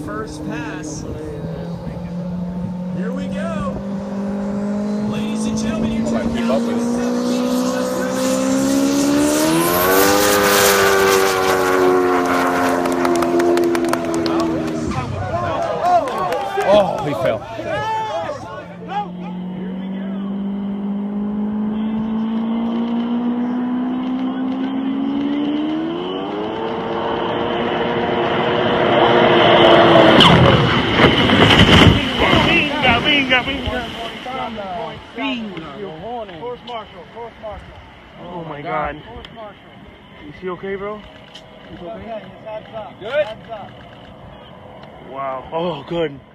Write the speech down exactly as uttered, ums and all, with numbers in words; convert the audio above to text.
first pass. Here we go. Ladies and gentlemen, your two thousand seventeen Oh, he fell. Course marshal, course marshal. Oh my God. Course marshal. Is he okay, bro? He's okay. His head's up. Good. Heads up. Wow. Oh, good.